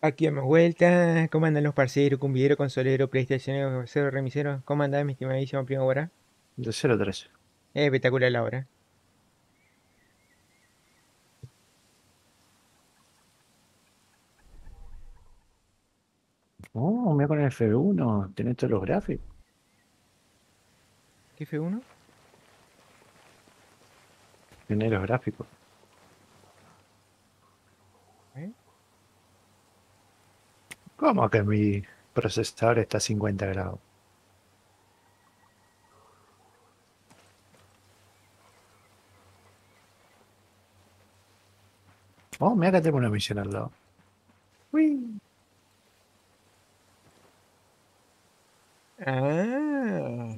Aquí a más vuelta, ¿cómo andan los parceros, cumbiero, consolero, PlayStation, cero remisero? ¿Cómo andan, mi estimadísimo primo Bora? De 0 a 13. Espectacular la hora. Oh, mira con el F1. Tenés todos los gráficos. ¿Qué fue uno? Tenés los gráficos. ¿Eh? ¿Cómo que mi procesador está a 50 grados? Oh, mira que tengo una misión al lado. Uy. Ah,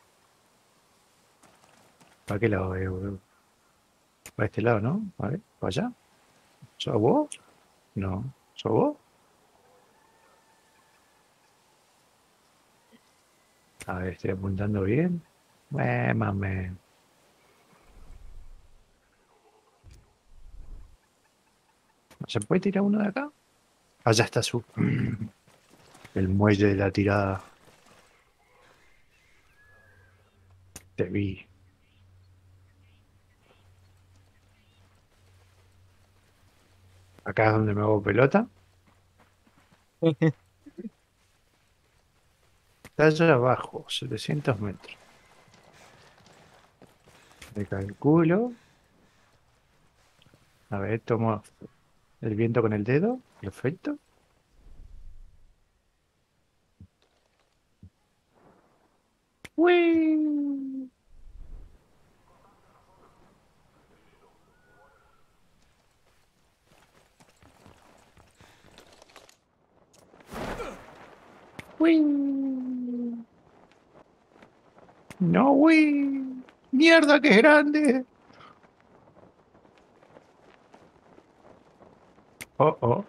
¿Para qué lado es, boludo? Para este lado, ¿no? A ver, ¿para allá? ¿Sos vos? No. ¿Sos vos? A ver, estoy apuntando bien. Mames. ¿No se puede tirar uno de acá? Allá está su... El muelle de la tirada. Te vi. Acá es donde me hago pelota. Está allá abajo, 700 metros. Me calculo. A ver, tomo el viento con el dedo. Perfecto. ¡Uy! ¡Uy! ¡No, uy! ¡Mierda, que es grande! Oh, oh.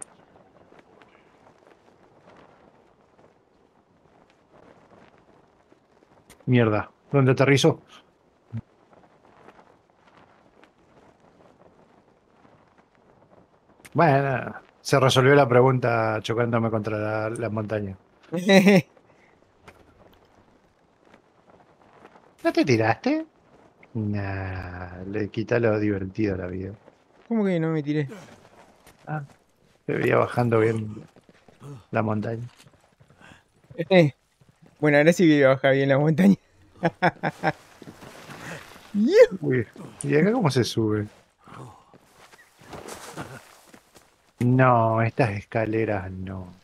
Mierda. ¿Dónde aterrizó? Bueno, se resolvió la pregunta chocándome contra la montaña. ¿No te tiraste? Nah, le quita lo divertido a la vida. ¿Cómo que no me tiré? Ah, te veía bajando bien la montaña. Bueno, ahora sí que baja bien la montaña. ¡Yiu! Uy, ¿y acá cómo se sube? No, estas escaleras no.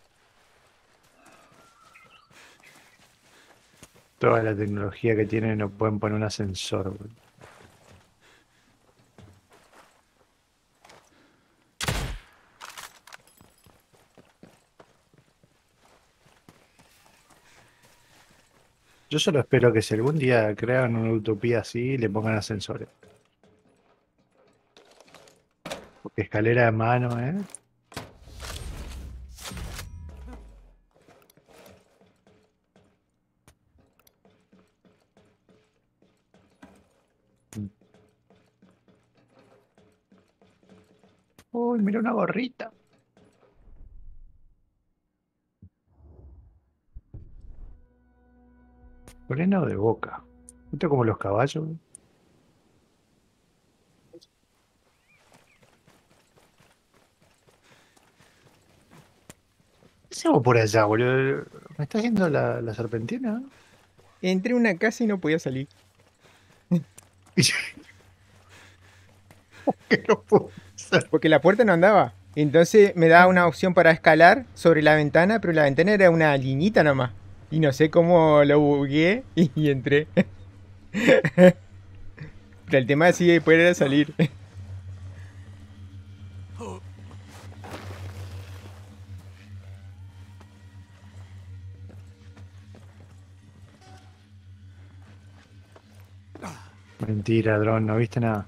Toda la tecnología que tienen no pueden poner un ascensor, boludo. Yo solo espero que si algún día crean una utopía así, le pongan ascensores. Porque escalera de mano, ¿eh? Uy, mira una gorrita. Freno de boca. Esto como los caballos. ¿Qué hacemos por allá, boludo? ¿Me está yendo la serpentina? Entré a una casa y no podía salir. ¿Qué no puedo hacer? Porque la puerta no andaba. Entonces me daba una opción para escalar sobre la ventana, pero la ventana era una liñita nomás. Y no sé cómo lo bugueé y entré. Pero el tema sí de poder era salir. Mentira, dron, no viste nada.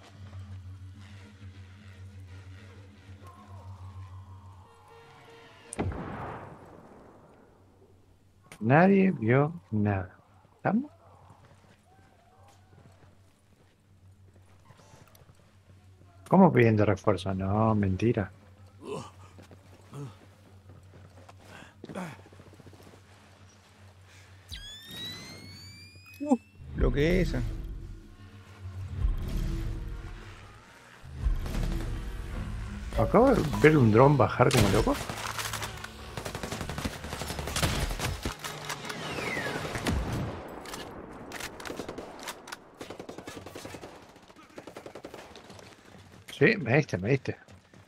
Nadie vio nada. ¿Estamos? ¿Cómo pidiendo refuerzo? No, mentira. Eso. Acabo de ver un dron bajar como loco. Sí, me diste, me diste.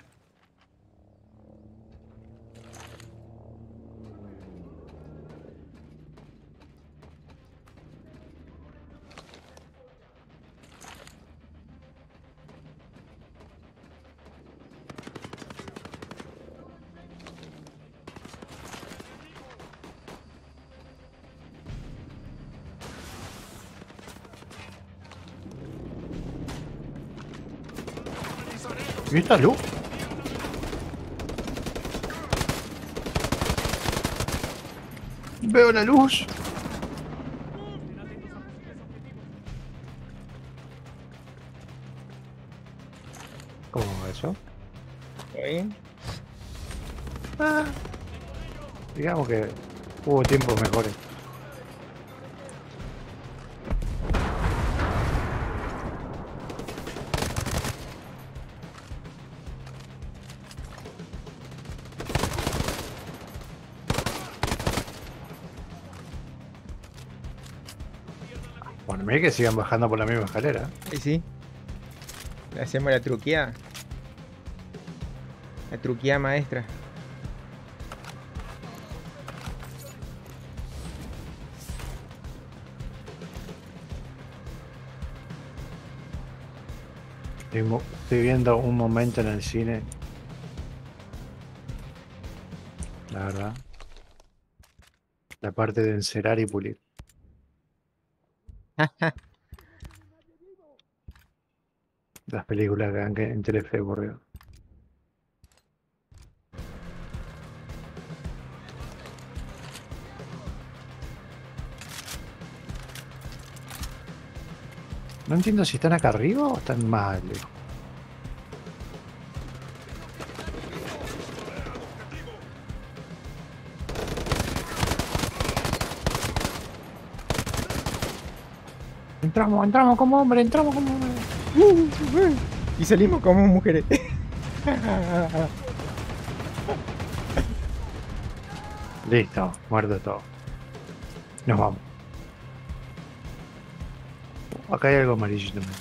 ¿Y esta luz? Veo la luz. ¿Cómo va eso? ¿Está bien? Ah, digamos que hubo tiempos mejores. Bueno, mira que sigan bajando por la misma escalera. Sí, sí. Le hacemos la truqueada. La truqueada maestra. Estoy viendo un momento en el cine. La verdad. La parte de encerar y pulir. Las películas que dan en Telefe, por Dios. No entiendo si están acá arriba o están más lejos. Entramos como hombre, entramos como hombre. Y salimos como mujeres. Listo, muerto todo. Nos vamos. Acá hay algo amarillo también.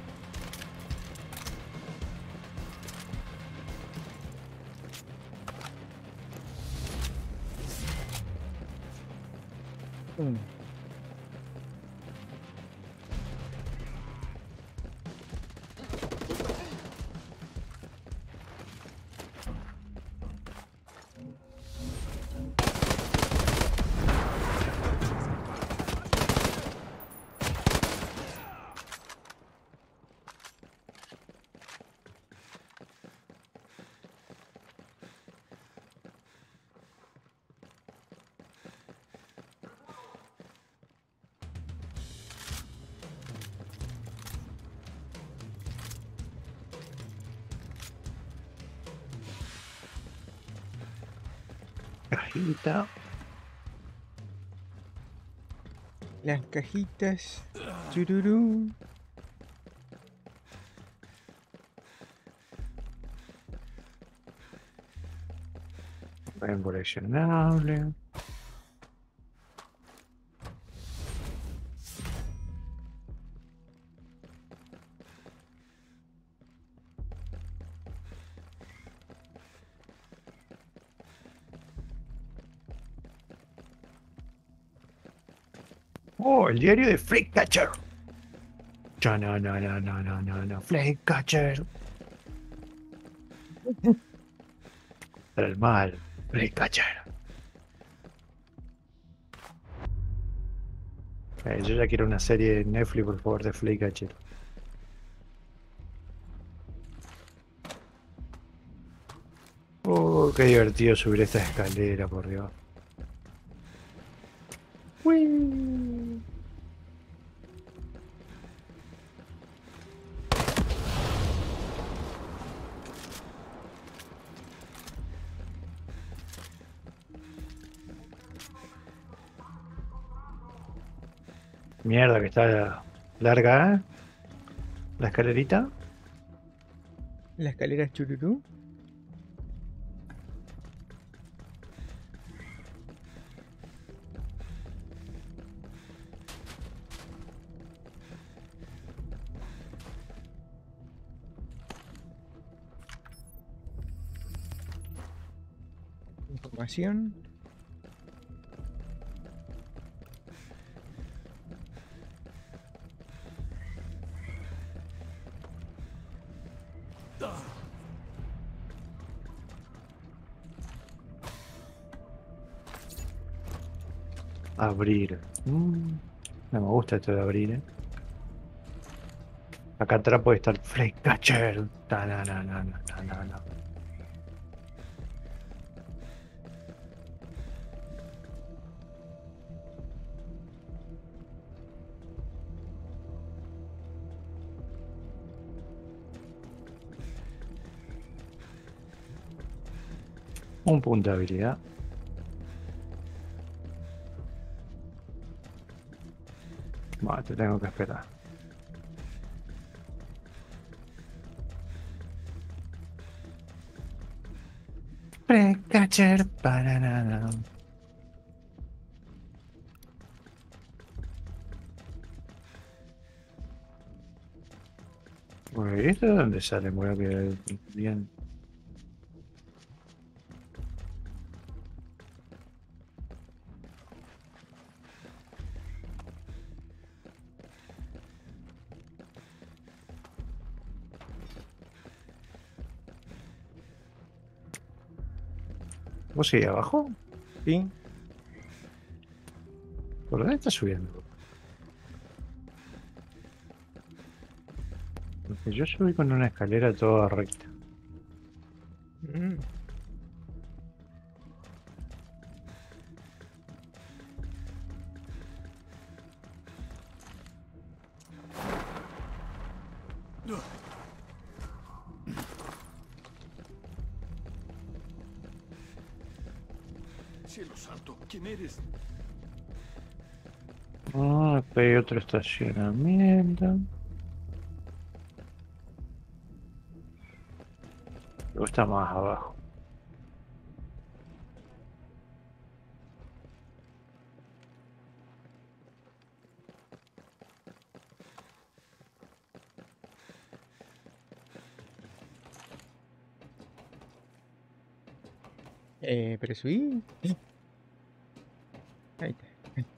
Cajita. Las cajitas. Chururú. Ven coleccionable. Oh, el diario de Flake Catcher. Ya no, Flake Catcher. Para el mal, Flake Catcher. Yo ya quiero una serie de Netflix, por favor, de Flake Catcher. Oh, qué divertido subir esta escalera, por Dios. Uy. Mierda, que está larga, ¿eh? La escalerita. La escalera chururú. Información. Abrir. No me gusta esto de abrir, ¿eh? Acá atrás puede estar Flycatcher. Ta, na, na, na, na, na, na, na. Un punto de habilidad. Bueno, te tengo que esperar. Flycatcher. Banana. ¿Esto de dónde sale? Me voy a quedar bien. ¿Vos seguís abajo? Sí. ¿Por dónde estás subiendo? Porque yo subí con una escalera toda recta. Mm. Cielo santo, ¿quién eres? Ah, acá hay otro estacionamiento. Luego está más abajo. Pero subí. Ahí está.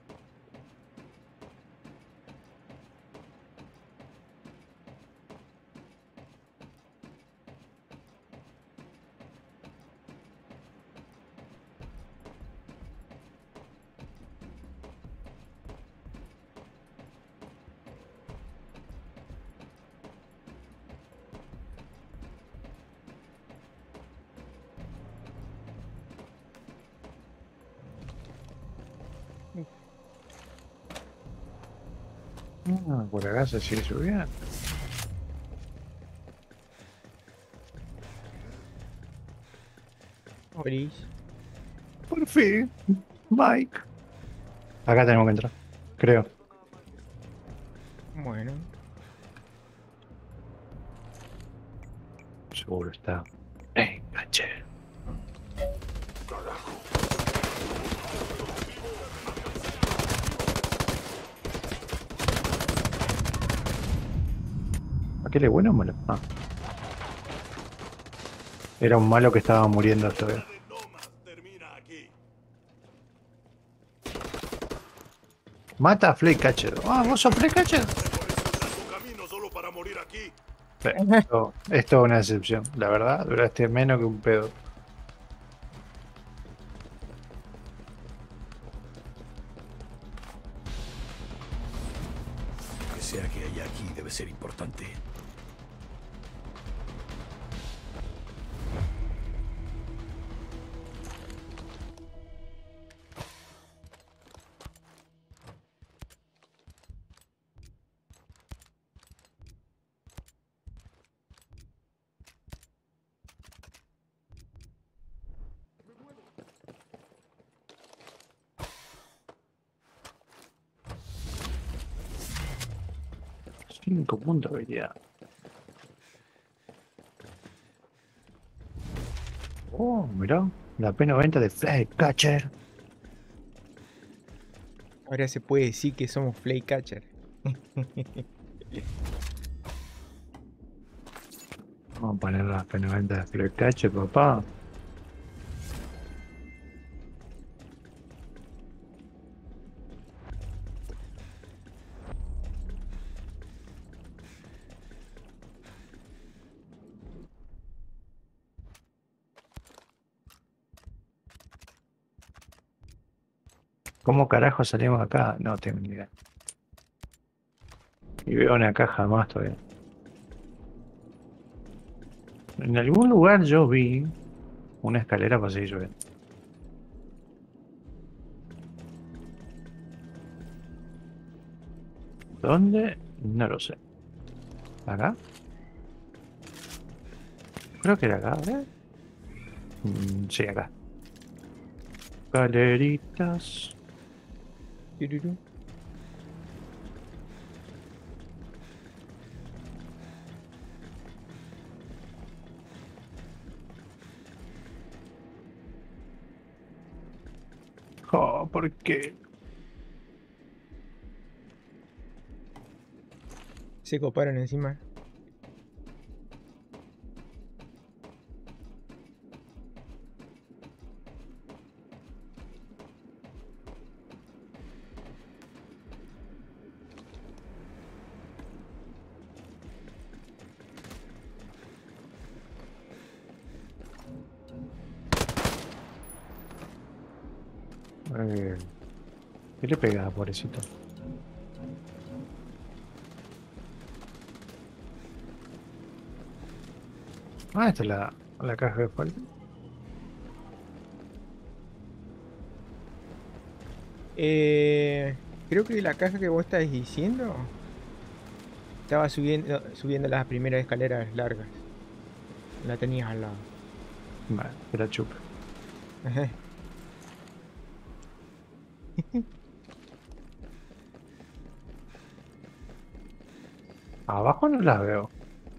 Ah, por acá se sigue subiendo. Oris. Por fin, Mike. Acá tenemos que entrar. Creo. Bueno. Seguro está. Caché. ¿Aquel es bueno o malo? Ah, era un malo que estaba muriendo todavía. De Nomas termina aquí. Mata a Flycatcher. Ah, ¿vos sos Flycatcher? Recorres un largo camino solo para morir aquí. Sí, esto es una excepción. La verdad, duraste menos que un pedo. Lo que sea que haya aquí debe ser importante. 5 puntos de habilidad. Oh, mirá. La P90 de Flycatcher. Ahora se puede decir que somos Flycatcher. Vamos a poner la P90 de Flycatcher, papá. ¿Cómo carajo salimos acá? No tengo ni idea. Y veo una caja más todavía. En algún lugar yo vi una escalera para seguir subiendo. ¿Dónde? No lo sé. ¿Acá? Creo que era acá, ¿verdad? Sí, acá. Galeritas. Tururú. Oh, ¿por qué? Se coparon encima. Eh, ¿Qué le pega, pobrecito? Ah, esta es la caja de falta. Creo que la caja que vos estás diciendo estaba subiendo las primeras escaleras largas. La tenías al lado. Vale, que la chupa. Abajo no las veo.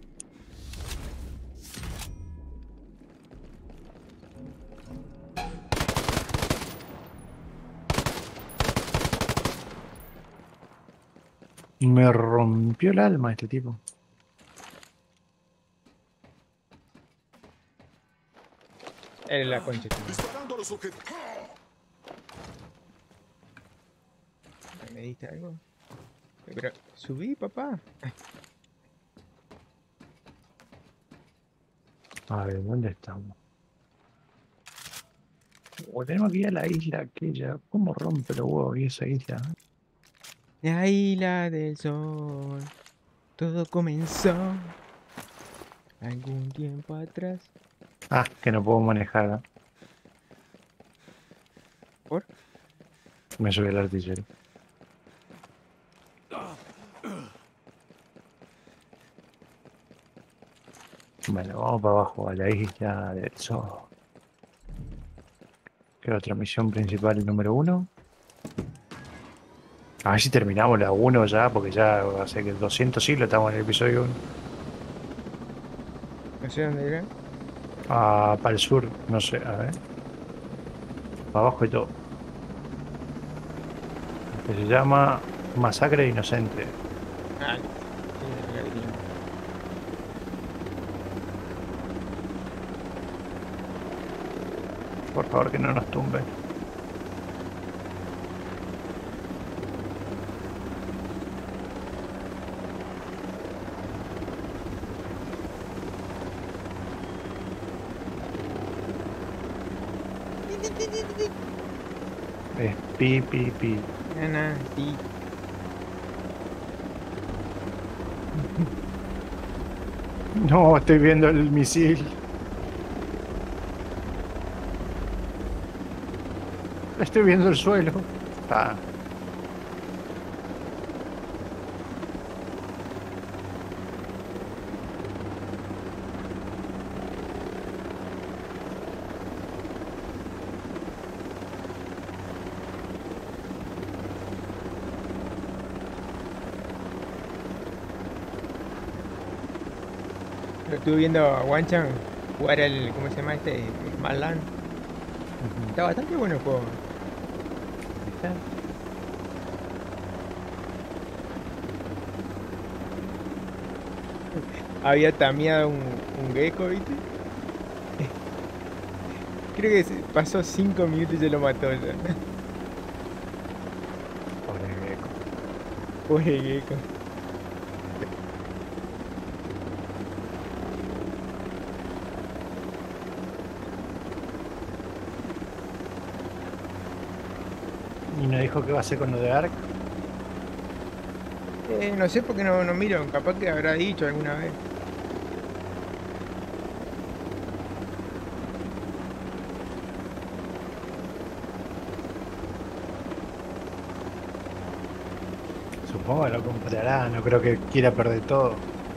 Me rompió el alma este tipo. Era la concha. Disparando a los objetivos. ¿Me diste algo? Pero subí, papá. A ver, ¿dónde estamos? Tenemos que ir a la isla aquella. ¿Cómo rompe los huevos y esa isla? La isla del sol. Todo comenzó algún tiempo atrás. Ah, que no puedo manejar, ¿no? ¿Por? Me subí al artillero. Bueno, vamos para abajo, a la isla del sol. ¿Qué otra misión principal, el número 1? A ver si terminamos la 1 ya, porque ya hace que 200 siglos estamos en el episodio 1. No sé dónde era. Ah, para el sur, no sé, a ver. Para abajo y todo. Que se llama Masacre de Inocentes. Ah, sí, la que tiene. Por favor, que no nos tumben. Es pi, pi, pi. Ana, sí. No, estoy viendo el misil. Estoy viendo el suelo. Ah. Lo estuve viendo a Wanchan jugar el, ¿cómo se llama este? Smartland. Está bastante bueno el juego. ¿Viste? Había tameado un gecko, ¿viste? Creo que pasó 5 minutos y se lo mató ya. Pobre gecko. Pobre gecko. ¿Y no dijo qué va a hacer con lo de Ark? No sé por qué no miro, capaz que habrá dicho alguna vez. Supongo que lo comprará, no creo que quiera perder todo.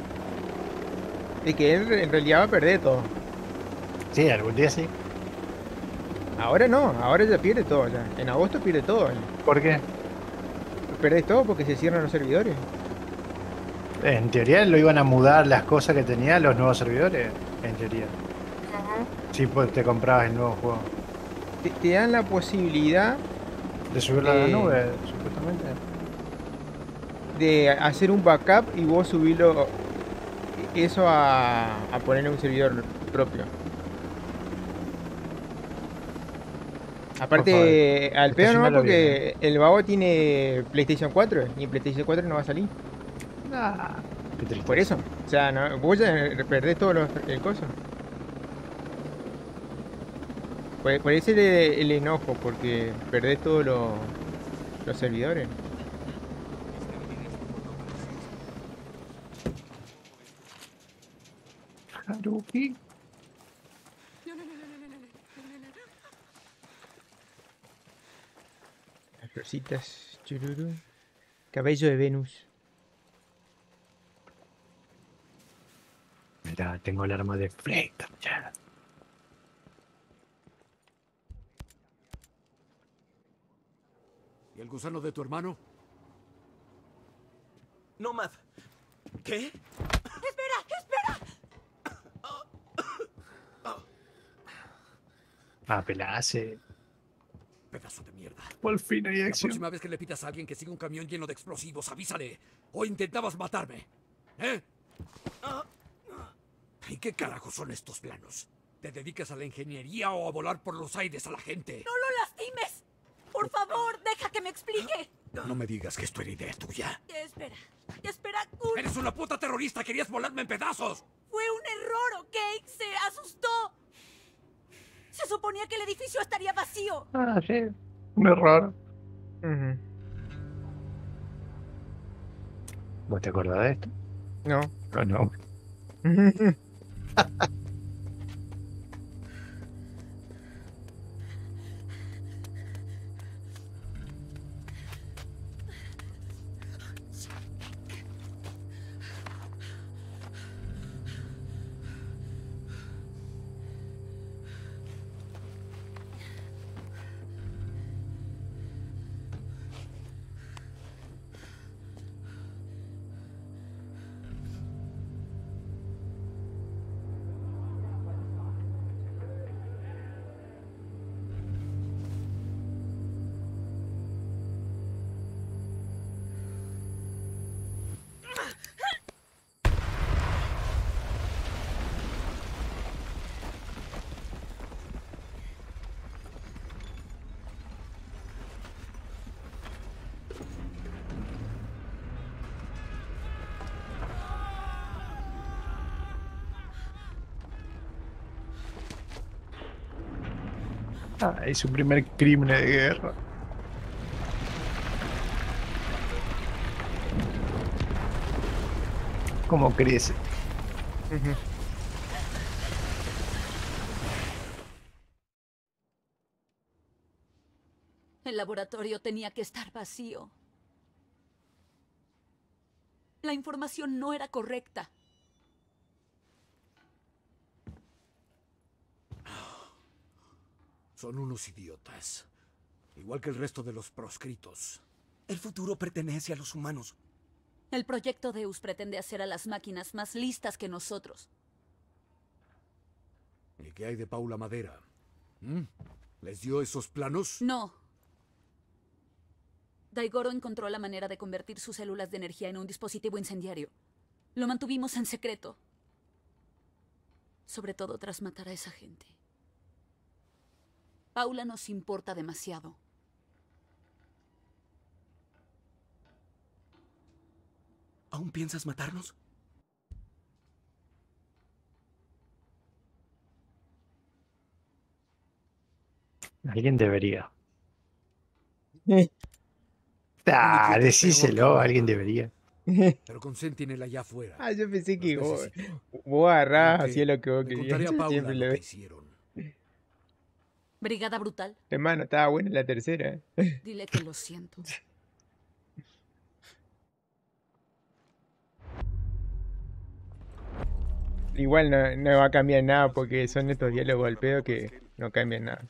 Es que él en realidad va a perder todo. Sí, algún día sí. Ahora no, ahora ya pierde todo ya. En agosto pierde todo. ¿Por qué? Perdés todo porque se cierran los servidores. En teoría lo iban a mudar las cosas que tenía a los nuevos servidores. En teoría. Sí, pues te comprabas el nuevo juego. Te dan la posibilidad De subirlo a la nube, supuestamente. de hacer un backup y vos subirlo eso a ponerle un servidor propio. Por favor, Aparte, al pedo no, estacionalo bien, porque el vago tiene PlayStation 4 y en PlayStation 4 no va a salir. Ah, qué triste. Por eso. O sea, no, vos ya perdés todo el coso. Por ese el enojo, porque perdés todos los servidores. Haruki. Las florcitas. Chururu. Cabello de Venus. Mira, tengo el arma de Flake. Ya. ¿Y el gusano de tu hermano? Nomad. ¿Qué? Ah, pelase. Pedazo de mierda. Por fin hay La acción. próxima vez que le pidas a alguien que siga un camión lleno de explosivos, avísale. O intentabas matarme. ¿Eh? ¿Y qué carajos son estos planos? ¿Te dedicas a la ingeniería o a volar por los aires a la gente? ¡No lo lastimes! Por favor, deja que me explique. No me digas que esto era idea tuya. Espera, Kurt. ¡Eres una puta terrorista! ¡Querías volarme en pedazos! Fue un error, ¿ok? Se asustó. Se suponía que el edificio estaría vacío. Ah, sí. Un error. Ujú. ¿Vos te acordás de esto? No. Ah, no. Ah, es su primer crimen de guerra. ¿Cómo crece? Ujú. El laboratorio tenía que estar vacío. La información no era correcta. Son unos idiotas. Igual que el resto de los proscritos. El futuro pertenece a los humanos. El proyecto Deus pretende hacer a las máquinas más listas que nosotros. ¿Y qué hay de Paula Madera? ¿Mm? ¿Les dio esos planos? No. Daigoro encontró la manera de convertir sus células de energía en un dispositivo incendiario. Lo mantuvimos en secreto. Sobre todo tras matar a esa gente. Paula nos importa demasiado. ¿Aún piensas matarnos? Alguien debería. Eh, Ah, Un idiota es peor que decíselo, un alguien loco. debería. Pero con Sentinel allá afuera. Ah, yo pensé que Los vos, necesito. vos agarrás, Aunque hacías lo que vos le querías. contaré a Yo Paula siempre lo lo que veo. hicieron. Brigada Brutal, Hermano, estaba buena la tercera. dile que lo siento. Igual no va a cambiar nada porque son estos diálogos al pedo que no cambian nada.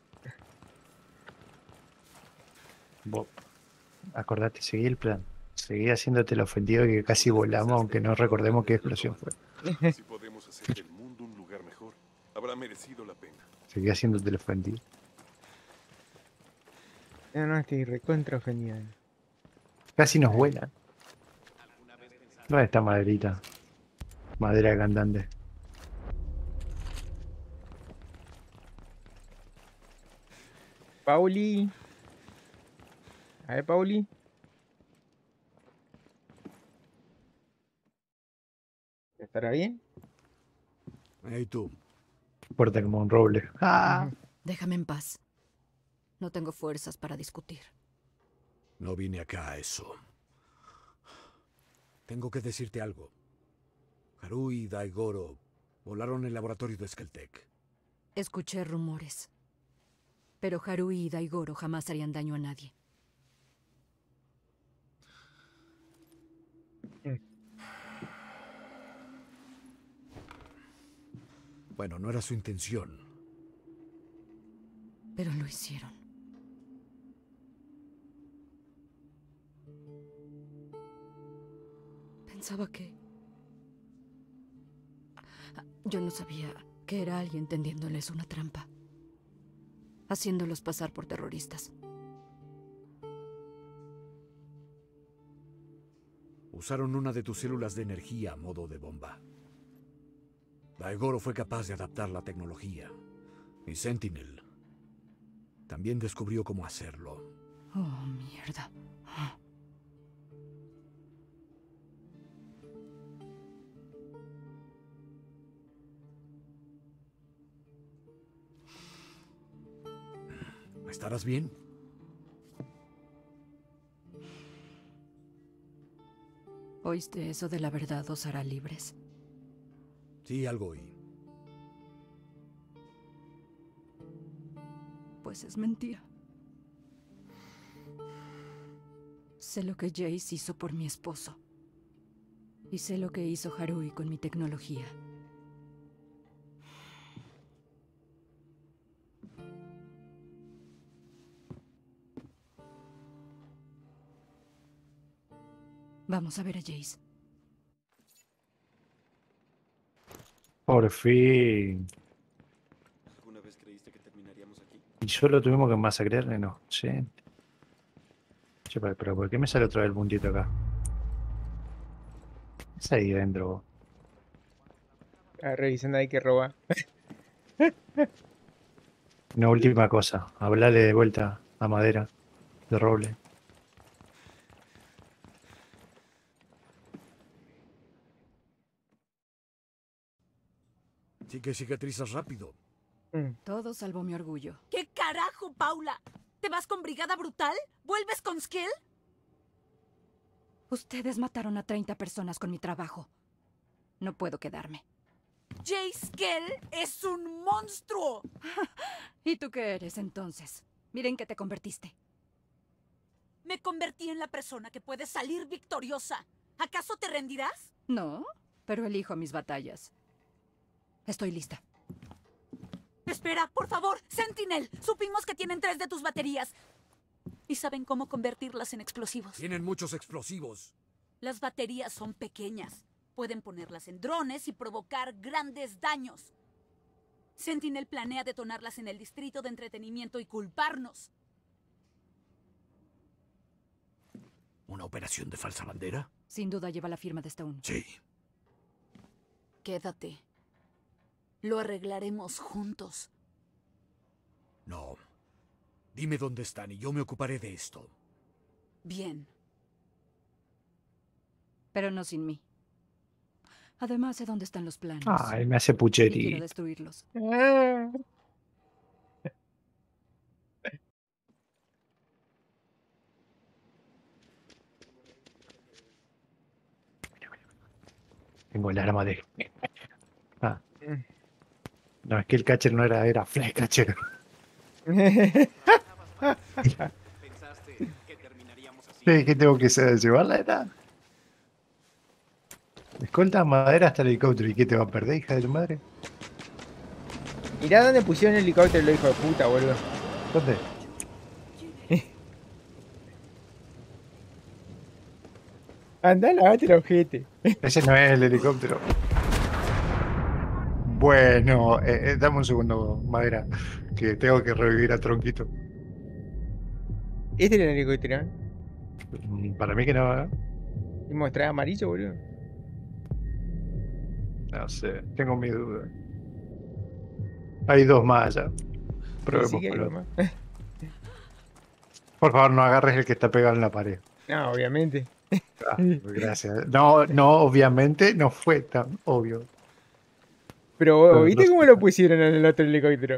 Vos, acordate, seguí el plan. Seguí haciéndote el ofendido que casi volamos, aunque no recordemos qué explosión fue. Si podemos hacer del mundo un lugar mejor, habrá merecido la pena. Seguí haciéndote el ofendido. No, estoy recontra ofendido. Casi nos vuela. ¿Dónde está maderita? Madera cantante. Pauli. A ver, Pauli. ¿Estará bien? Hey, tú. Fuerte como un roble. Ah, Déjame en paz. No tengo fuerzas para discutir. No vine acá a eso. Tengo que decirte algo. Haru y Daigoro volaron el laboratorio de Skeltec. Escuché rumores. Pero Harui y Daigoro jamás harían daño a nadie. Bueno, no era su intención. Pero lo hicieron. Pensaba que... Yo no sabía que era alguien tendiéndoles una trampa. Haciéndolos pasar por terroristas. Usaron una de tus células de energía a modo de bomba. Daigoro fue capaz de adaptar la tecnología. Y Sentinel también descubrió cómo hacerlo. Oh, mierda. ¿Estarás bien? ¿Oíste eso de la verdad os hará libres? Sí, algo oí. Pues es mentira. Sé lo que Jace hizo por mi esposo. Y sé lo que hizo Harui con mi tecnología. Vamos a ver a Jace. por fin. ¿Alguna vez creíste que terminaríamos aquí? Y solo tuvimos que masacrarle, no. Sí. Che, pero ¿por qué me sale otra vez el puntito acá? Es ahí dentro, vos. Ah, revisando ahí que roba. Una última cosa. Hablale de vuelta a madera de roble. Sí que cicatrizas rápido. Todo salvo mi orgullo. ¿Qué carajo, Paula? ¿Te vas con Brigada Brutal? ¿Vuelves con Skell? Ustedes mataron a 30 personas con mi trabajo. No puedo quedarme. Jay Skell es un monstruo. ¿Y tú qué eres entonces? Miren que te convertiste. Me convertí en la persona que puede salir victoriosa. ¿Acaso te rendirás? No, pero elijo mis batallas. Estoy lista. Espera, por favor, Sentinel. Supimos que tienen 3 de tus baterías. Y saben cómo convertirlas en explosivos. Tienen muchos explosivos. Las baterías son pequeñas. Pueden ponerlas en drones y provocar grandes daños. Sentinel planea detonarlas en el distrito de entretenimiento y culparnos. ¿Una operación de falsa bandera? Sin duda lleva la firma de Stone. Sí. Quédate. Lo arreglaremos juntos. No. Dime dónde están y yo me ocuparé de esto. Bien. Pero no sin mí. Además, sé dónde están los planos. Ay, me hace Y quiero puchería. destruirlos. Tengo el arma de... Ah. No, es que el catcher no era Fly Catcher. ¿Pensaste que terminaríamos así? Sí, ¿qué tengo que hacer? ¿Llevarla? Era? Escolta madera hasta el helicóptero. ¿Y qué te va a perder, hija de tu madre? Mirá dónde pusieron el helicóptero, los hijos de puta, boludo. ¿Dónde? Andá, lavate el ojete. Ese no es el helicóptero. Bueno, dame un segundo, madera. Que tengo que revivir a Tronquito. Este era el helicóptero, ¿eh? Para mí que no, ¿eh? Y mostraba amarillo, boludo. No sé, tengo mi duda. Hay dos más allá. Probemos Sí que hay con el uno otro. más. Por favor, no agarres el que está pegado en la pared. No, obviamente. Ah, gracias. No, no, obviamente no fue tan obvio. Pero Pero ¿viste no cómo sé. lo pusieron en el otro helicóptero?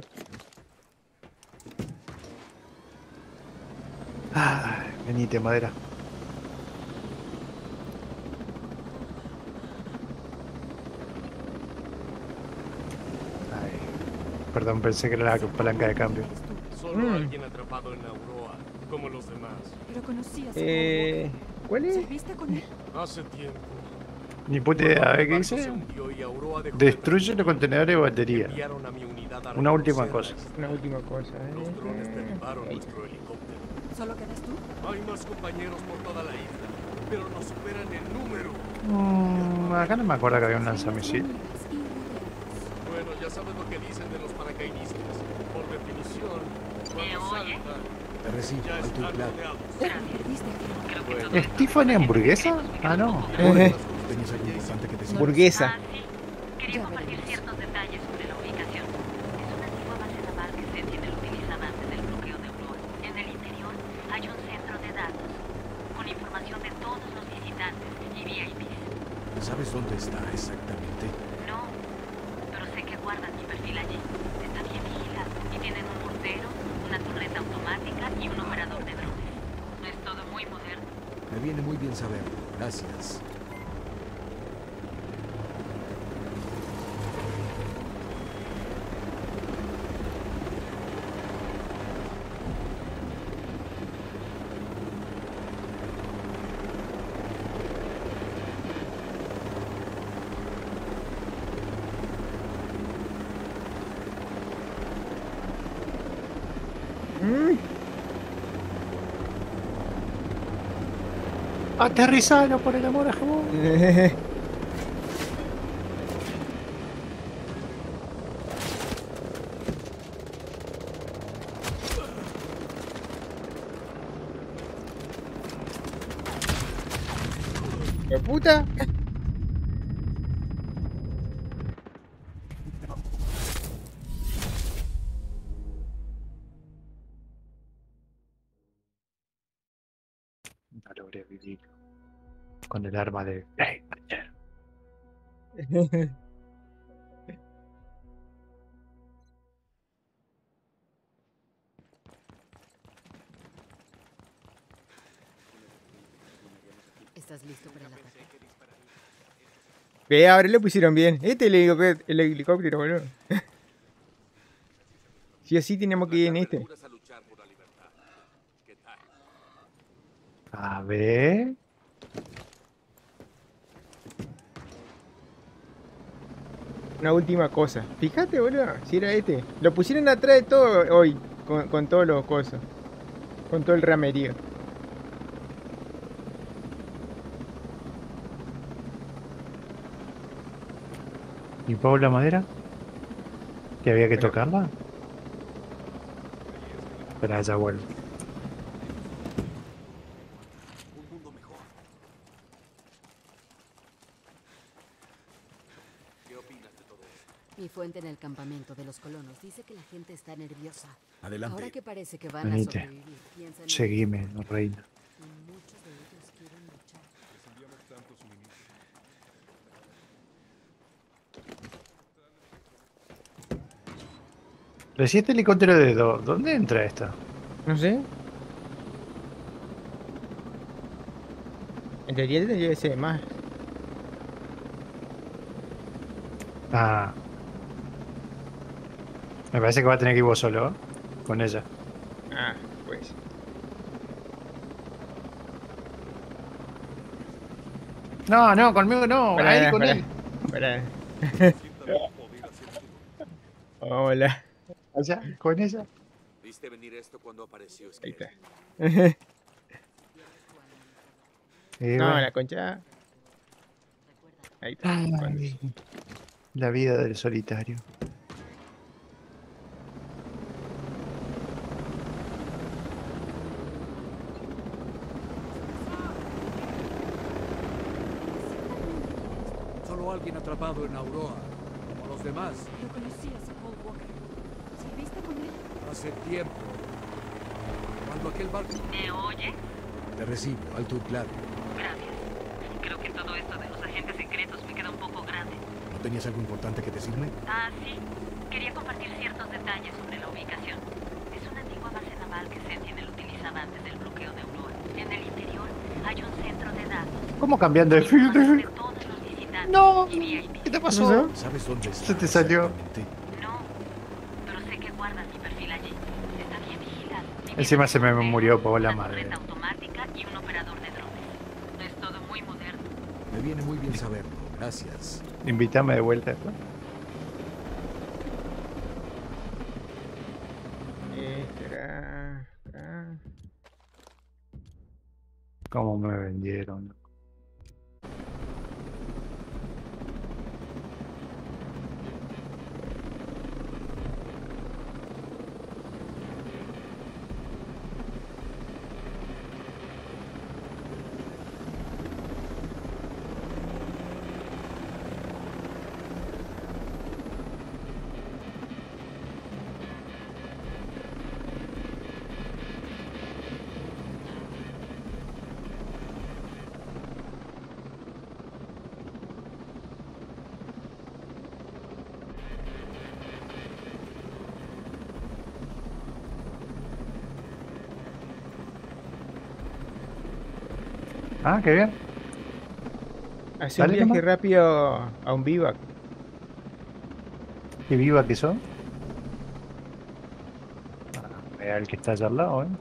Ah, venite, madera. Ay, perdón, pensé que era la palanca de cambio. Solo alguien atrapado en Aurora, como los demás. Pero conocías a ¿Cuál es? ¿Serviste con él? Hace tiempo. Ni puta idea, a ver qué dice. Destruye los contenedores de batería. Enviaron a mi unidad a Una última cosa. reconocerlas. Una última cosa, Los drones derribaron Ahí. nuestro helicóptero. ¿Solo quedas tú? Hay más compañeros por toda la isla, pero nos superan en número. Acá no me acuerdo que había un lanzamisil. Bueno, ya sabes lo que dicen de los paracaidistas. Por definición, cuando saltan, Te recibo, ya alto y están claro. rodeados. Perdiste el tiempo. Bueno, ¿Tiffany hamburguesa? Ah, no. ¿Tenías algo importante que decir? Burguesa. Quería compartir ciertos detalles sobre la ubicación. Es una antigua base naval que Sentinel utilizaba antes del bloqueo de Aurora. En el interior hay un centro de datos con información de todos los visitantes y VIPs. ¿Sabes dónde está exactamente? No, pero sé que guardan mi perfil allí. Está bien vigilado y tienen un mortero, una torreta automática y un operador de drones. Es todo muy moderno. Me viene muy bien saberlo. Gracias. Aterrizalo por el amor a Jamón. ¿Qué puta? No logré vivir con el arma de... ¿Estás listo para el ataque? Ve, ahora lo pusieron bien. Este es el helicóptero, boludo. Sí o sí tenemos que ir en este. aventuras a luchar por la libertad. ¿Qué tal? A ver... Una última cosa. Fíjate, boludo, si era este. Lo pusieron atrás de todo hoy. Con todos los cosas. Con todo el ramerío. ¿Y Paula Madera? ¿Que había que Pero- tocarla? Espera, ya vuelvo. Un mundo mejor. ¿Qué opinas de todo esto? Mi fuente en el campamento de los colonos dice que la gente está nerviosa. Adelante. Ahora que parece que van a Venite. sobrevivir, piensan en Seguime, reina. y muchos de ellos quieren luchar. Les enviamos tantos suministros. Pero si este helicóptero de dos, ¿dónde entra esto? No sé. En teoría tendría que ser más. Ah. Me parece que va a tener que ir vos solo, ¿eh? Con ella. Ah, pues. No, no, conmigo no. Ahí con él. Pará. Sienta el poder hacer todo. Hola. Allá, con ella. ¿Viste venir esto cuando apareció Ahí Skell? está. No, Bueno. la concha. Ahí está. Ay, la vida del solitario. Solo alguien atrapado en Aurora, como los demás, Lo conocías a Paul Walker. ¿Seguiste con él? hace tiempo. Cuando aquel barco... ¿Me oye? Te recibo, alto y claro. Gracias. Creo que todo esto de los agentes secretos me queda un poco grande. ¿No tenías algo importante que decirme? Ah, sí. Quería compartir ciertos detalles sobre la ubicación. Es una antigua base naval que Sentinel utilizaba antes del bloqueo de Aurora. En el interior hay un centro de datos. ¿Cómo cambiando de filtro? De todos los visitantes No, y VIPs. ¿qué te pasó? ¿Sabes dónde está? Se te salió. exactamente? No, pero sé que guardan mi perfil allí. Está bien vigilado. Mi Encima se me vida murió, por la una madre. torreta automática y un operador de drones. Es todo muy moderno. Me viene muy bien saberlo, gracias. Invítame de vuelta después. Acá. ¿Cómo me vendieron? Ah, qué bien. Hace un Dale viaje nomás. rápido a un vivac. Qué viva que son. Vea el que está allá al lado, ¿eh?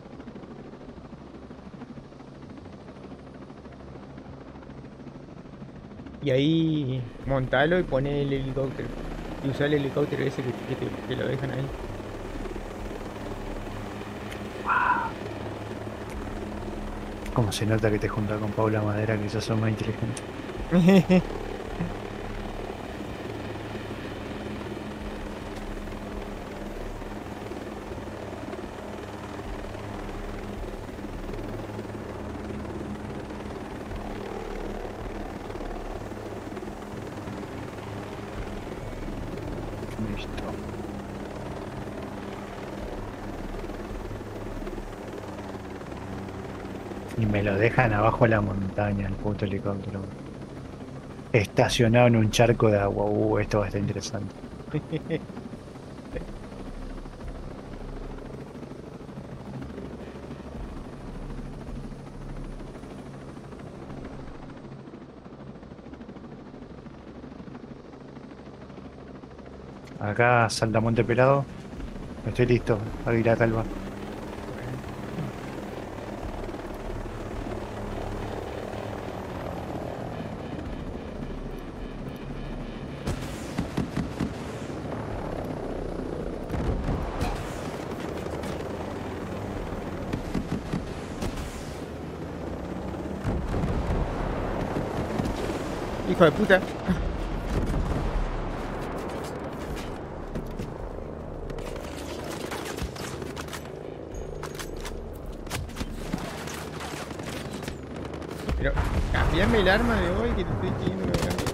Y ahí montalo y pone el helicóptero. Y usa el helicóptero ese que lo dejan ahí. Cómo se nota que te juntas con Paula Madera, que ellos son más inteligentes. Listo. Y me lo dejan abajo de la montaña, el puto helicóptero. Estacionado en un charco de agua. Esto va a estar interesante. Acá, Saltamonte Pelado. Estoy listo. Águila Calva. Hijo de puta. Pero cambiame el arma de hoy que te estoy pidiendo que me cambie.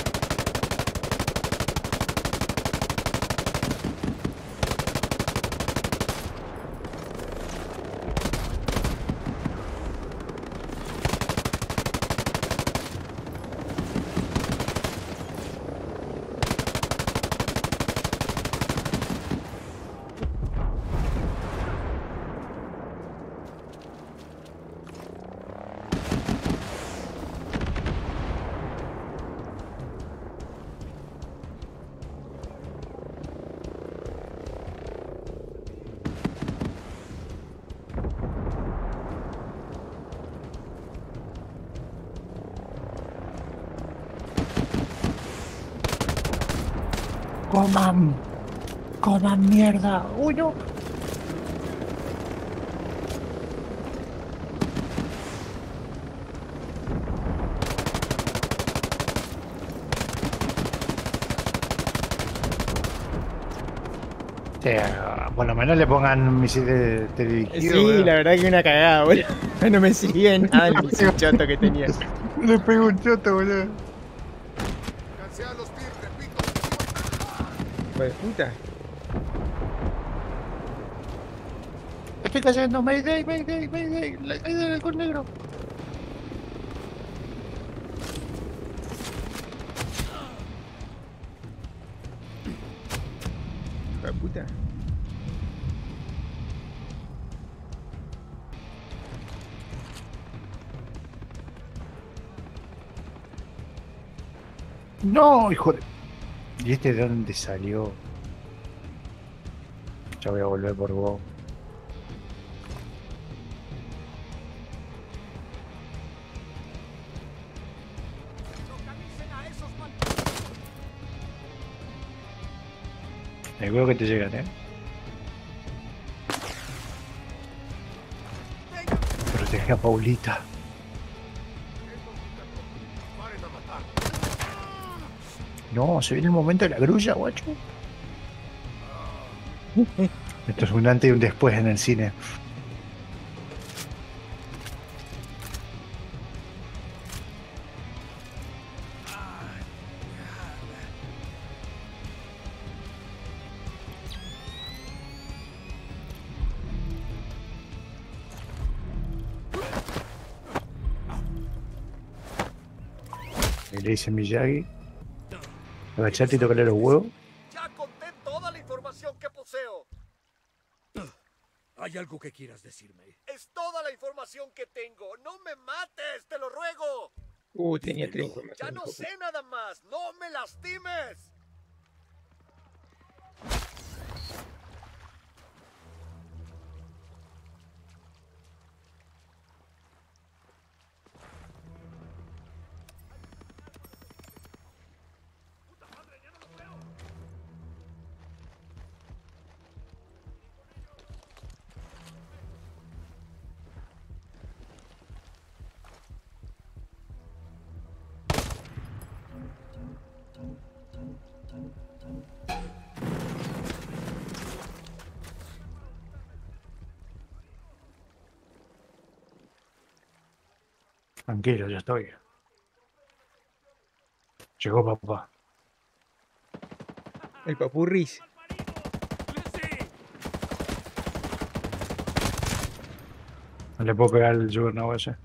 ¡Coman! ¡Coman mierda! ¡Uy, no! Por lo menos le pongan misiles dirigidos. Sí, la verdad que una cagada, boludo. No me sirvió en nada el misil choto que tenía. Le pegó un choto, boludo. Cancela los tiros, repito. Hijo de puta. Estoy cayendo, Mayday, Mayday, Mayday. La caída del halcón negro. Hijo de puta. No, hijo de... ¿Y este de dónde salió? Ya voy a volver por vos. Me acuerdo que te llegan, Protege a Paulita. No, se viene el momento de la grulla, guacho. Esto es un antes y un después en el cine. Y le dice Miyagi. Agachate y tocarle los huevos. Ya conté toda la información que poseo. ¿Hay algo que quieras decirme? Es toda la información que tengo. No me mates, te lo ruego. Tenía 3 informaciones. Ya no sé nada más. No me lastimes. Tranquilo, ya estoy. Llegó papá. El papurris. No le puedo pegar el Juggernaut ese.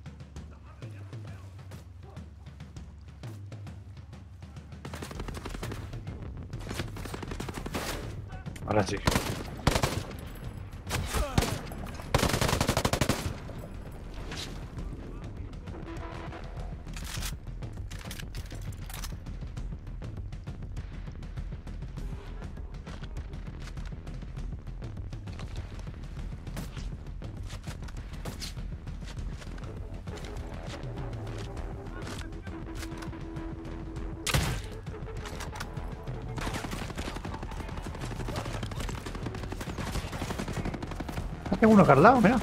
Ahora sí. Tengo uno acá al lado, mirá.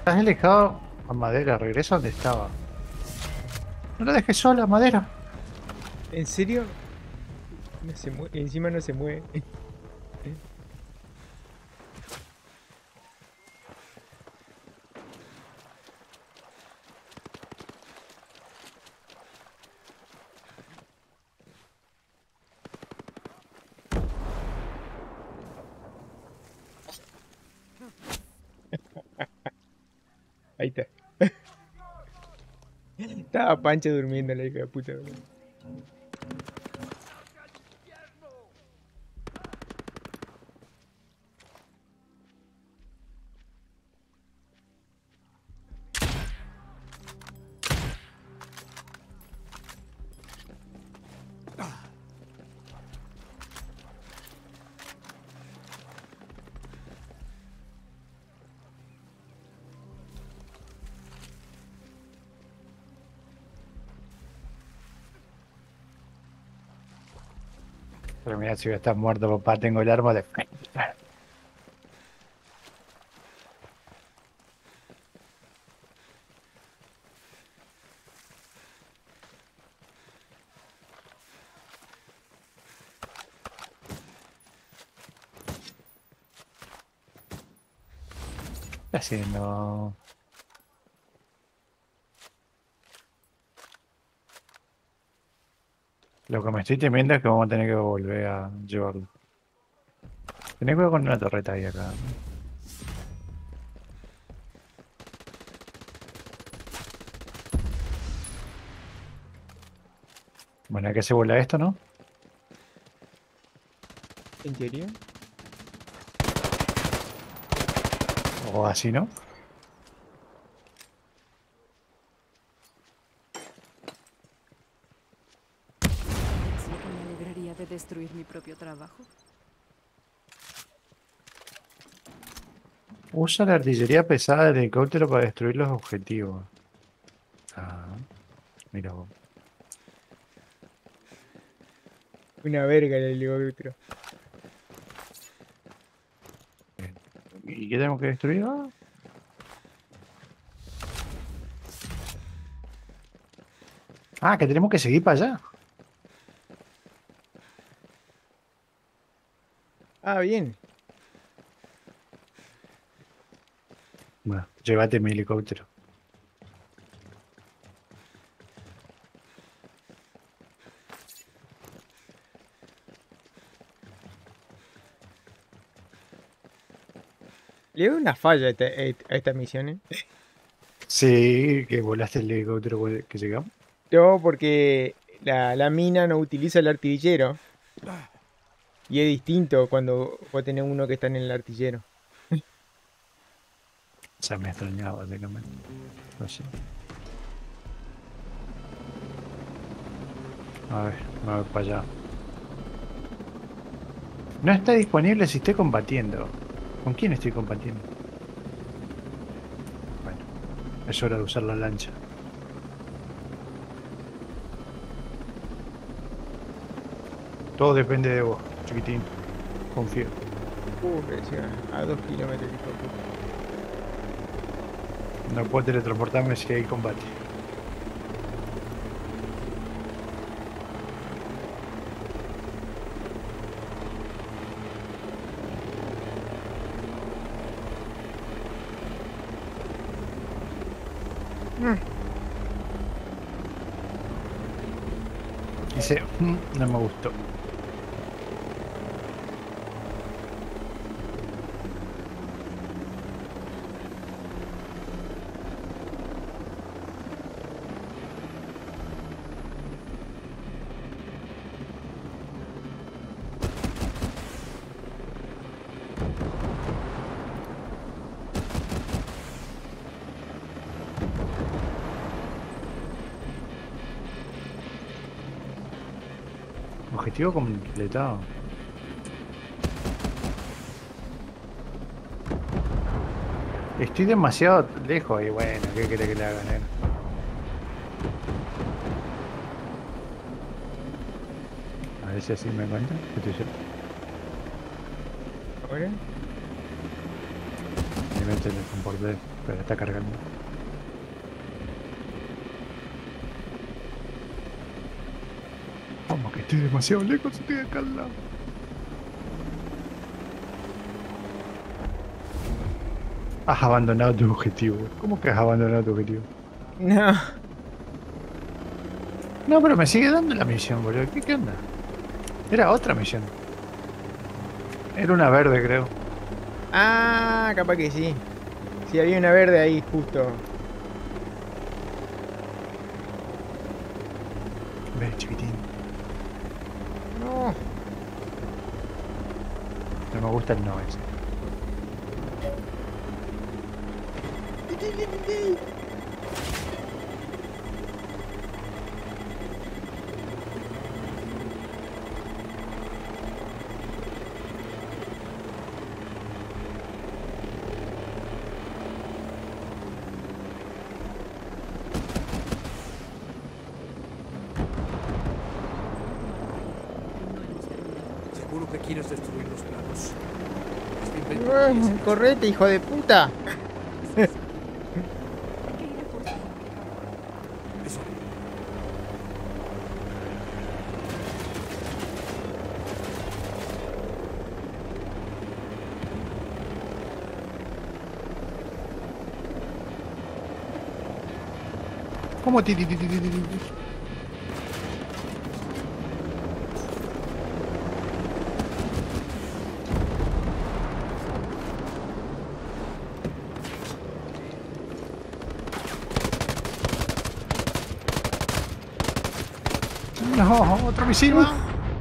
Estás alejado a Madera, regresa donde estaba. No lo dejes sola, Madera. ¿En serio? No se mueve, encima no se mueve. Ahí está. Estaba Pancha durmiendo la hija de puta. Pero mira, si voy a estar muerto, papá, tengo el arma de... ¿Qué está haciendo? Lo que me estoy temiendo es que vamos a tener que volver a llevarlo. Tenés cuidado con una torreta ahí acá. Bueno, ¿a qué se vuela esto, no? ¿En serio? O así, ¿no? Pensé que me alegraría de destruir mi propio trabajo. Usa la artillería pesada del helicóptero para destruir los objetivos. Ah, mira vos. Una verga el helicóptero. ¿Y qué tenemos que destruir? Ah, que tenemos que seguir para allá. Ah, bien. Bueno, llévate mi helicóptero. Le veo una falla a esta misión, ¿eh? Sí, que volaste el helicóptero que llegamos. No, porque la mina no utiliza el artillero. Y es distinto cuando vos tenés uno que está en el artillero. O sea, me extrañaba, básicamente. No sé. A ver, me voy para allá. No está disponible si estoy combatiendo. ¿Con quién estoy combatiendo? Bueno, es hora de usar la lancha. Todo depende de vos, chiquitín. Confío. Que decía, a 2 kilómetros. No puedo teletransportarme si hay combate. Dice, no me gustó. Objetivo completado. Estoy demasiado lejos y bueno, ¿qué querés que le hagan? A ver si así me encuentro. Estoy cerca. ¿Ahora? Y me teletransporté. Pero está cargando. Vamos, que estoy demasiado lejos, estoy acá al lado. Has abandonado tu objetivo. ¿Cómo que has abandonado tu objetivo? No. No, pero me sigue dando la misión, boludo. ¿Qué onda? Era otra misión. Era una verde, creo. Ah, capaz que sí. Sí, había una verde ahí, justo. Ve, chiquitín. No. No me gusta el no ese. Seguro que quieres destruir los planos. Este invento Correte, hijo de puta. Eso. ¿Cómo ti? No, otro misil más.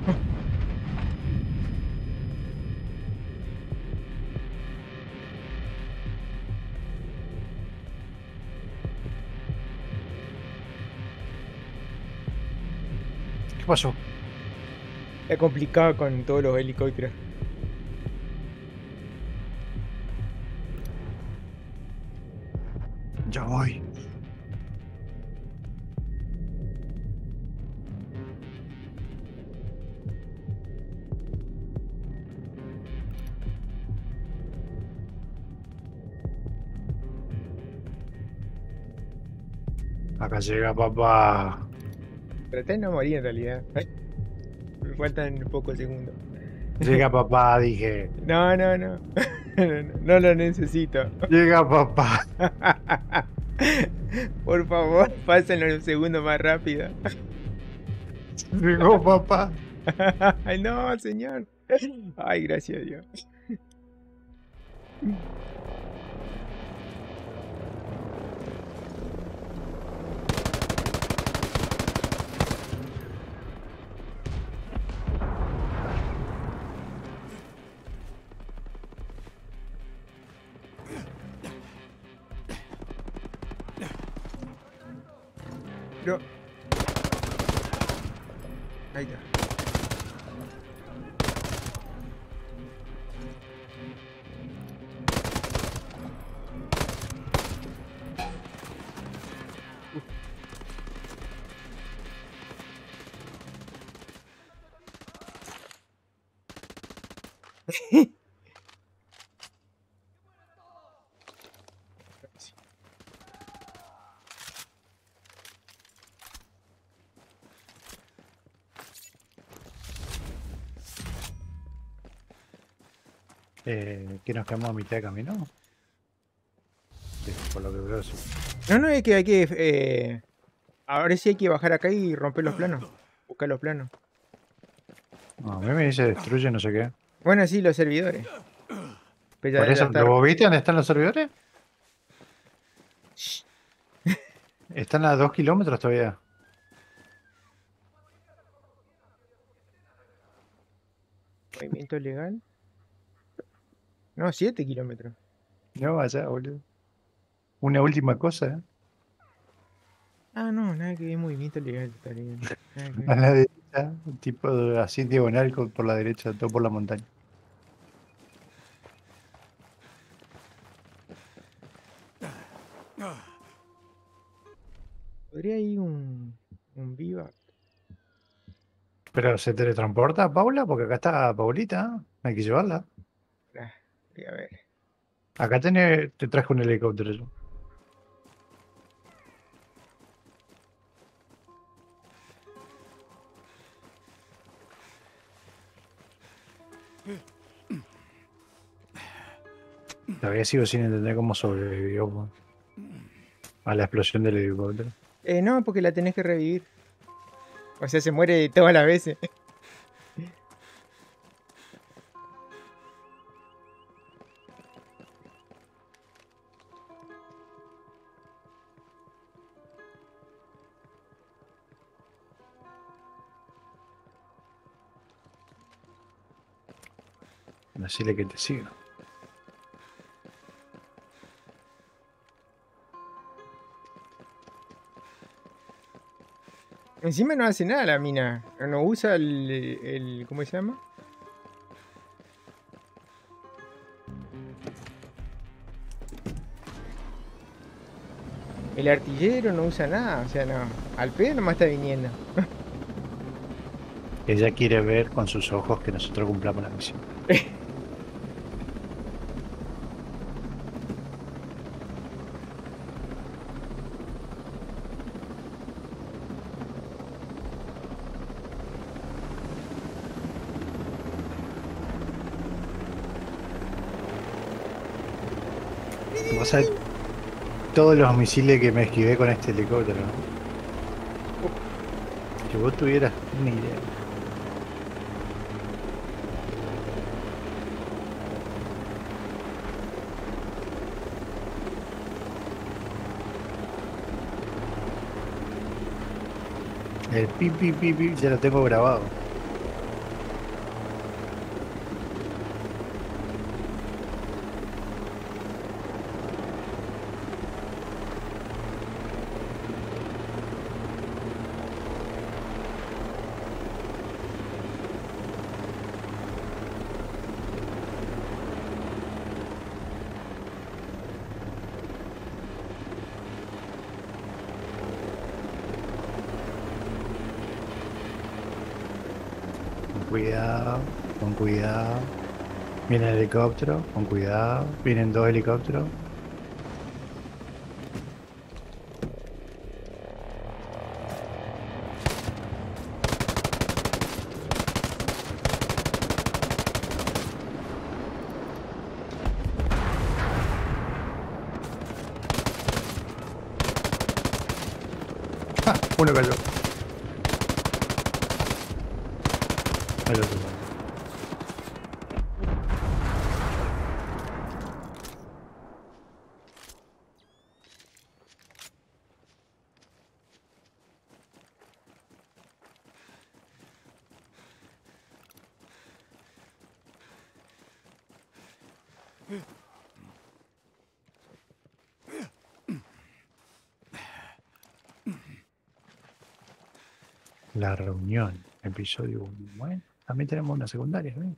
¿Qué pasó? Es complicado con todos los helicópteros. Ya voy. Acá llega papá. Traté de no morir en realidad. Me faltan pocos segundos. Llega papá, dije. No, no, no. No lo necesito. Llega papá. Por favor, pasen los segundos más rápido. Llegó papá. Ay, no, señor. Ay, gracias a Dios. No. Ahí está. Que nos quedamos a mitad de camino. Sí, por lo que veo, sí. No, no, es que hay que... ahora sí hay que bajar acá y romper los planos. Buscar los planos. No, a mí me dice destruye no sé qué. Bueno, sí, los servidores. Pero ya- Por ya eso, está- ¿lo viste dónde están los servidores? Shh. Están a 2 kilómetros todavía. Movimiento legal. No, 7 kilómetros. No vaya, boludo. Una última cosa, ¿eh? Ah, no, nada que ver, movimiento legal. Está bien. Nada que A ver. la derecha, tipo así diagonal por la derecha, todo por la montaña. Podría ir un viva. Pero se teletransporta Paula, porque acá está Paulita, ¿eh? Hay que llevarla. Voy a ver. Acá te traje un helicóptero yo. Todavía sigo sin entender cómo sobrevivió po, a la explosión del helicóptero. No, porque la tenés que revivir. O sea, se muere todas las veces. Decirle que te siga. Encima no hace nada la mina. No usa el ¿cómo se llama? El artillero no usa nada. O sea, no. Al pedo nomás está viniendo. Ella quiere ver con sus ojos que nosotros cumplamos la misión. Vos sabés todos los misiles que me esquivé con este helicóptero, ¿no? Si vos tuvieras una idea. El pi pi pi pi ya lo tengo grabado. Cuidado, con cuidado. Viene el helicóptero, con cuidado. Vienen dos helicópteros. ¡Ah! Uno cayó. El otro. La reunión, episodio 1. Bueno, también tenemos una secundaria, ¿no?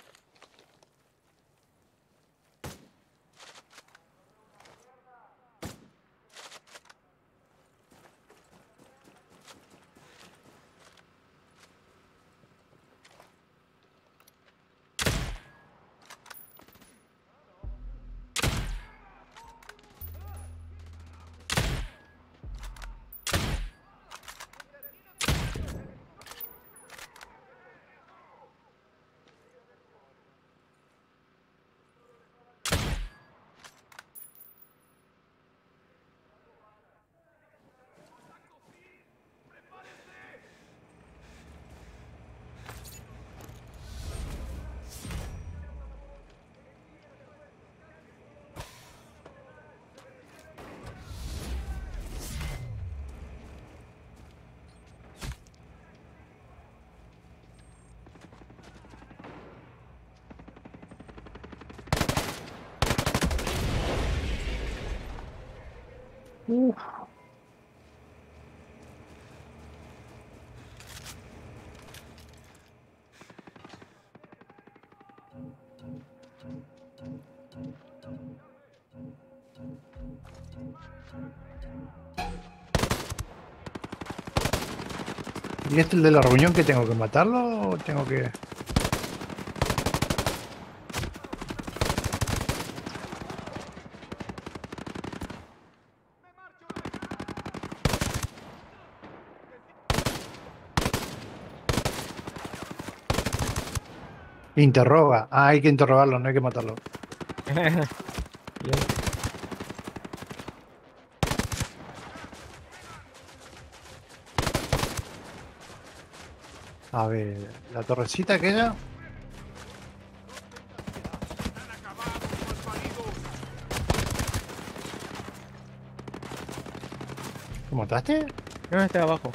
¿Y este es el de la reunión que tengo que matarlo o tengo que...? Interroga. Ah, hay que interrogarlo, no hay que matarlo. Bien. A ver, la torrecita aquella. ¿Lo mataste? No, está abajo.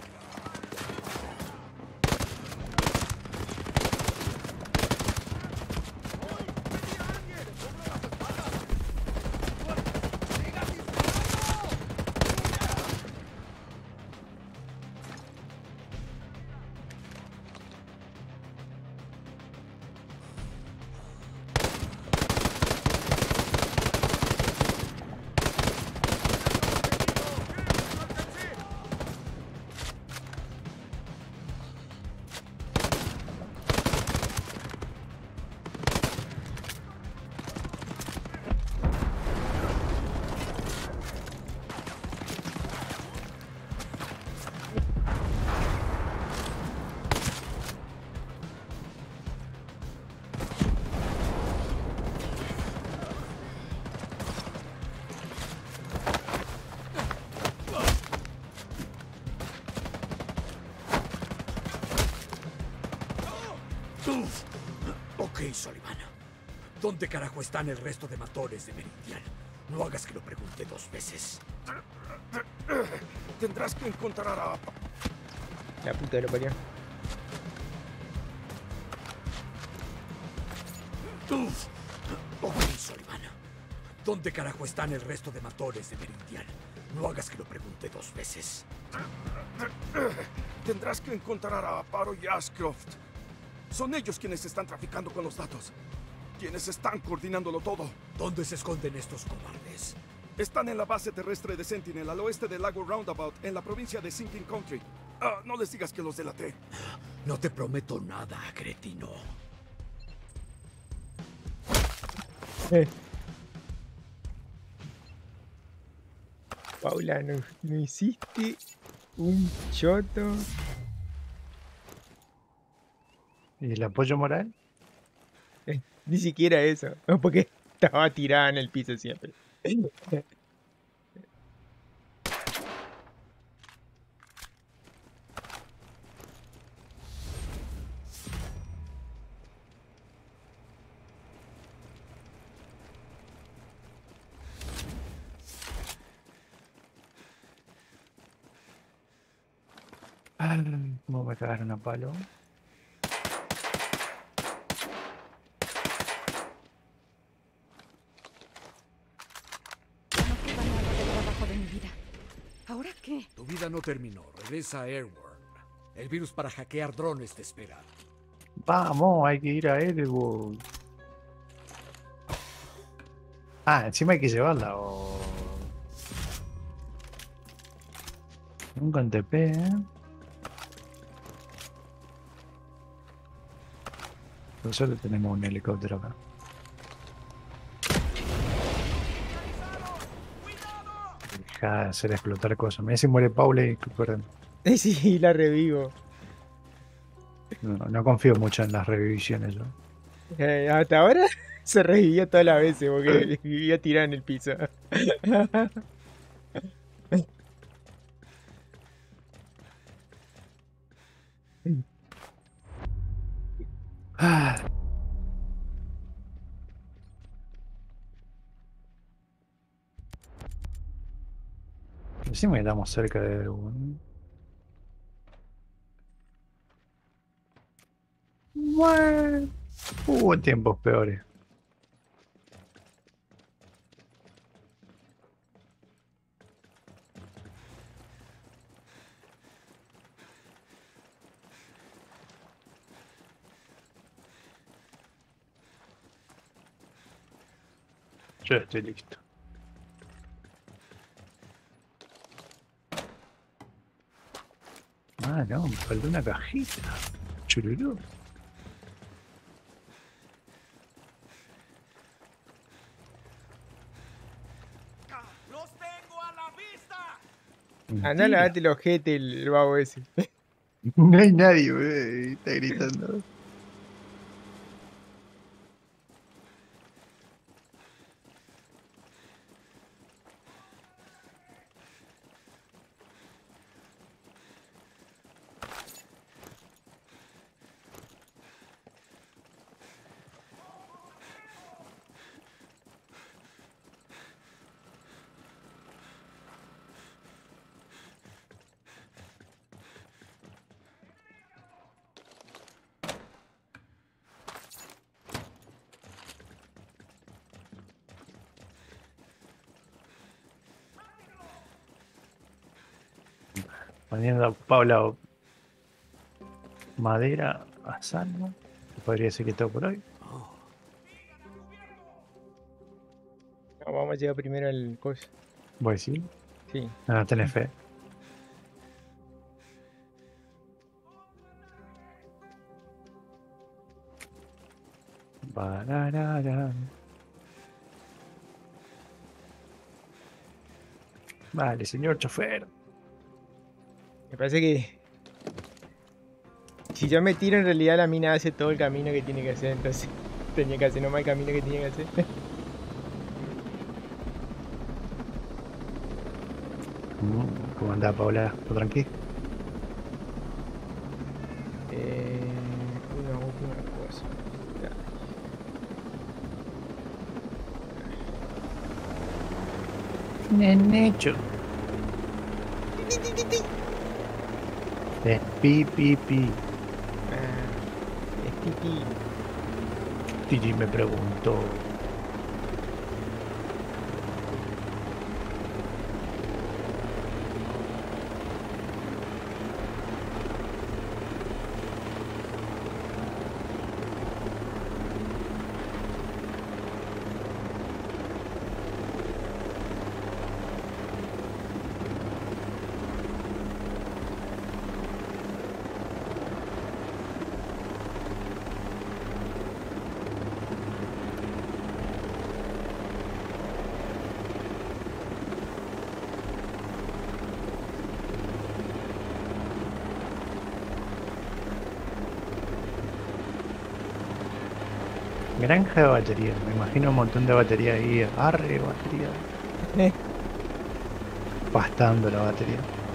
Ok, Sullivan. ¿Dónde carajo están el resto de matones de Meridian? No hagas que lo pregunte 2 veces. Tendrás que encontrar a... La puta de lo parió. Ok, Sullivan. ¿Dónde carajo están el resto de matones de Meridian? No hagas que lo pregunte 2 veces. Tendrás que encontrar a Paro y Ashcroft. Son ellos quienes están traficando con los datos. Quienes están coordinándolo todo. ¿Dónde se esconden estos cobardes? Están en la base terrestre de Sentinel, al oeste del lago Roundabout, en la provincia de Sinking Country. No les digas que los delaté. No te prometo nada, cretino. Paula, no hiciste un choto. ¿Y el apoyo moral? Ni siquiera eso. No, porque estaba tirada en el piso siempre. ¿Cómo me cagaron a palo? No queda nada del trabajo de mi vida. ¿Ahora qué? Tu vida no terminó. Regresa a Airworm. El virus para hackear drones te espera. Vamos, hay que ir a Edgewood. Ah, encima hay que llevarla. Nunca en TP, ¿eh? Por solo tenemos un helicóptero acá. Deja de hacer explotar cosas. Mira si muere Paula y corren. Sí, la revivo. No confío mucho en las revisiones yo. Hasta ahora se revivía todas las veces porque vivía tirada en el piso. Ah. Encima que estamos cerca de un... Bueno, hubo tiempos peores. Yo estoy listo. Ah, no, me faltó una cajita. Chururú. ¡Los tengo a la vista! Andá, lavate el ojete, el vago ese. No hay nadie, wey. Está gritando. Poniendo a Paula madera a salvo. Podría ser que todo por hoy. No, vamos a llegar primero al coso. ¿Voy a decir? Sí. No, tenés fe. Bararara. Vale, señor chofer. Me parece que si yo me tiro, en realidad la mina hace todo el camino que tiene que hacer. Entonces tenía que hacer nomás el camino que tenía que hacer. ¿Cómo anda Paula? ¿Todo tranquilo? Una última cosa. Nenecho. Es pi, pi, pi. Es pipí. Titi me preguntó. Granja de batería. Me imagino un montón de batería ahí. Arre, batería. Pastando la batería.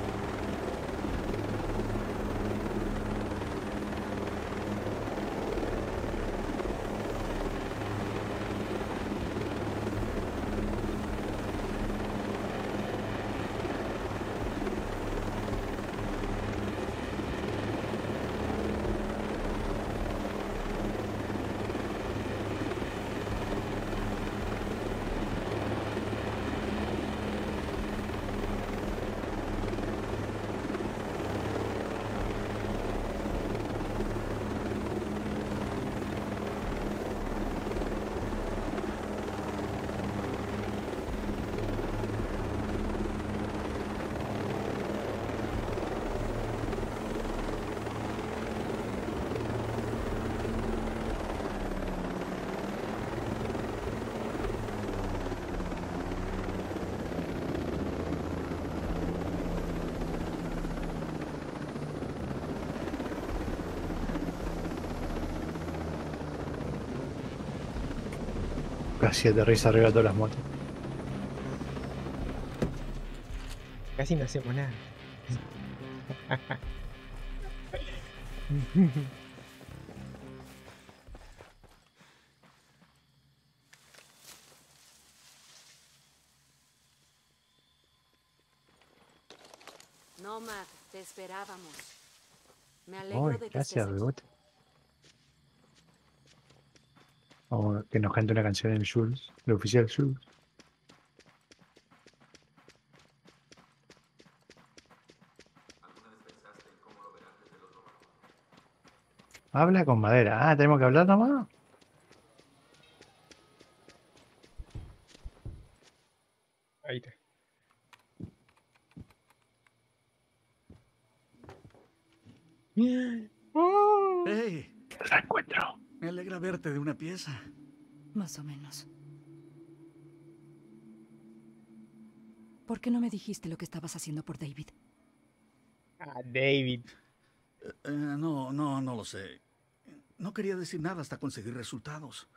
Casi aterriza arriba de todas las motos. Casi no hacemos nada. Nomad, te esperábamos. Me alegro de que Gracias, estés aquí. Bebote. Vamos, que nos cante una canción en Jules, el oficial Jules. Habla con madera. Ah, tenemos que hablar nomás. Ahí está. ¡Hey! La encuentro. Me alegra verte de una pieza. Más o menos. ¿Por qué no me dijiste lo que estabas haciendo por David? Ah, David. No lo sé. No quería decir nada hasta conseguir resultados.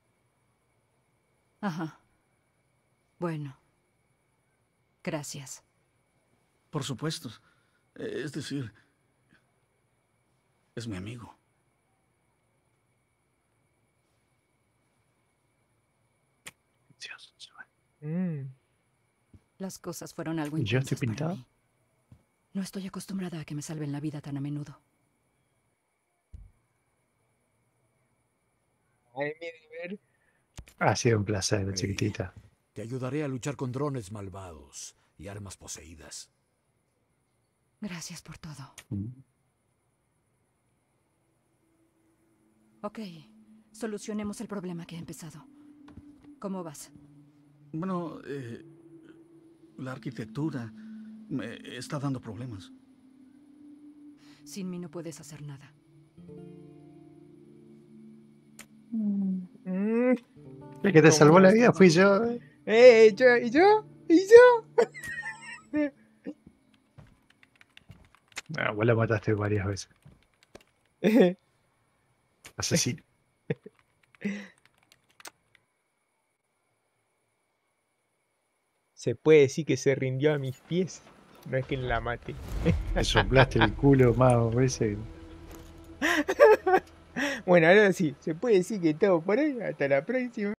Ajá. Bueno. Gracias. Por supuesto. Es decir, es mi amigo. Las cosas fueron algo ¿Y yo estoy intensas para pintado? mí. No estoy acostumbrada a que me salven la vida tan a menudo. Ay, mi deber. Ha sido un placer, Hey, chiquitita. Te ayudaré a luchar con drones malvados y armas poseídas. Gracias por todo. Ok, solucionemos el problema que ha empezado. ¿Cómo vas? Bueno, la arquitectura me está dando problemas. Sin mí no puedes hacer nada. El que te salvó la vida fui yo. ¿Y yo? Vos la mataste varias veces. Asesino. Se puede decir que se rindió a mis pies. No es que la maté. Te soplaste el culo más veces. Bueno, ahora sí, se puede decir que todo por hoy. Hasta la próxima.